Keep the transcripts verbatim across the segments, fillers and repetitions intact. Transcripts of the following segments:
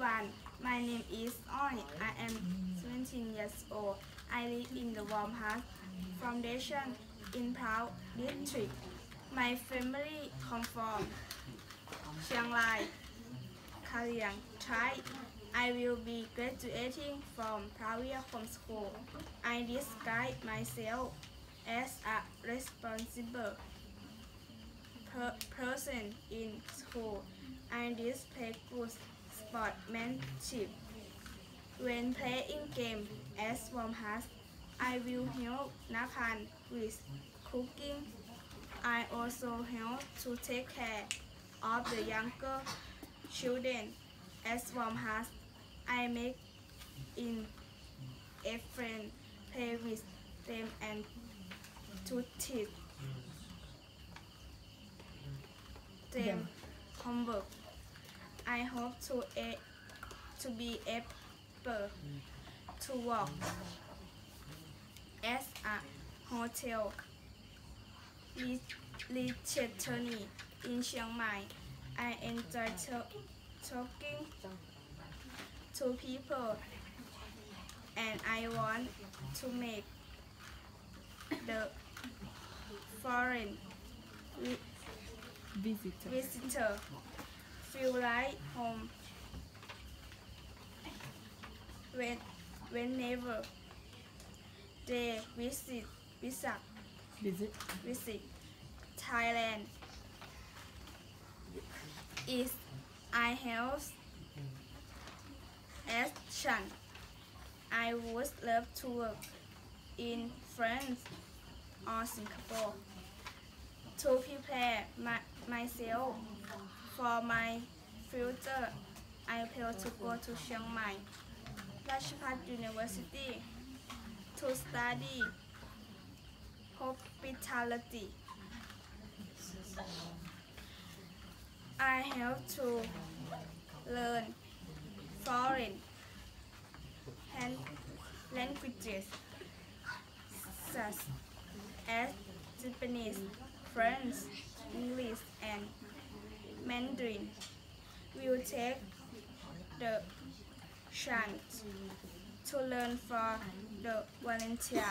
everyone. My name is Oi. I am seventeen years old. I live in the Warm Heart Foundation in Phraw District. My family comes from Chiang Rai, Kaliang Tribe. I will be graduating from Pravia Home School. I describe myself as a responsible per person in school. I display good sportsmanship. When playing game as Warm Heart, I will help Napan with cooking. I also help to take care of the younger children as Warm Heart. I make in a friend, play with them and to teach them homework. I hope to a, to be able to work as a hotel receptionist in Chiang Mai. I enjoy talking to people and I want to make the foreign visitor. visitor feel like home when, whenever they visit, visit, Visit. visit Thailand. Is I have action. I would love to work in France or Singapore. To prepare my, myself for my future, I plan to go to Chiang Mai, Ratchapat University, to study hospitality. I have to learn foreign languages such as Japanese, French, English, and Mandarin. We'll take the chance to learn for the volunteer.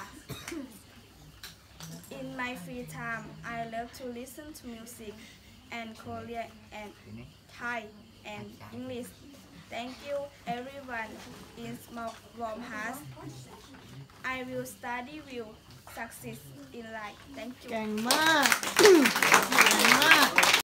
In my free time, I love to listen to music and Korean and Thai and English. Thank you everyone in Small Warm Heart. I will study will succeed in life. Thank you. เก่งมาก